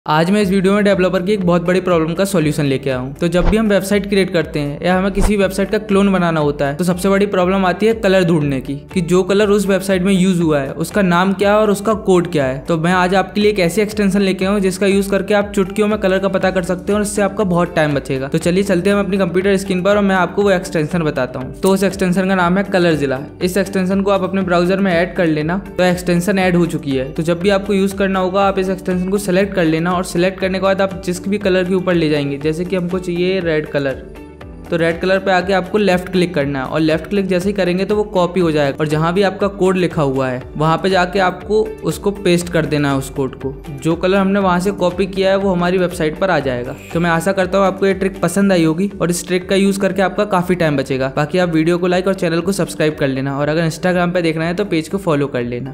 आज मैं इस वीडियो में डेवलपर की एक बहुत बड़ी प्रॉब्लम का सॉल्यूशन लेके आया हूँ। तो जब भी हम वेबसाइट क्रिएट करते हैं या हमें किसी वेबसाइट का क्लोन बनाना होता है तो सबसे बड़ी प्रॉब्लम आती है कलर ढूंढने की, कि जो कलर उस वेबसाइट में यूज हुआ है उसका नाम क्या है और उसका कोड क्या है। तो मैं आज आपके लिए एक ऐसी एक्सटेंशन लेके आया हूँ जिसका यूज करके आप चुटकियों में कलर का पता कर सकते हो और इससे आपका बहुत टाइम बचेगा। तो चलिए चलते हैं अपनी कंप्यूटर स्क्रीन पर और मैं आपको वो एक्सटेंशन बताता हूँ। तो उस एक्सटेंशन का नाम है कलरजिला। इस एक्सटेंशन को आप अपने ब्राउजर में ऐड कर लेना। तो एक्सटेंशन ऐड हो चुकी है। तो जब भी आपको यूज करना होगा आप इस एक्सटेंशन को सिलेक्ट कर लेना और सिलेक्ट करने के बाद आप जिस भी कलर के ऊपर ले जाएंगे, जैसे कि हमको चाहिए रेड कलर, तो रेड कलर पे आके आपको लेफ्ट क्लिक करना है और लेफ्ट क्लिक जैसे ही करेंगे तो वो कॉपी हो जाएगा और जहां भी आपका कोड लिखा हुआ है वहां पे जाके आपको उसको पेस्ट कर देना है। उस कोड को, जो कलर हमने वहां से कॉपी किया है वो हमारी वेबसाइट पर आ जाएगा। तो मैं आशा करता हूँ आपको ये ट्रिक पसंद आई होगी और इस ट्रिक का यूज करके आपका काफी टाइम बचेगा। बाकी आप वीडियो को लाइक और चैनल को सब्सक्राइब कर लेना और अगर इंस्टाग्राम पे देखना है तो पेज को फॉलो कर लेना।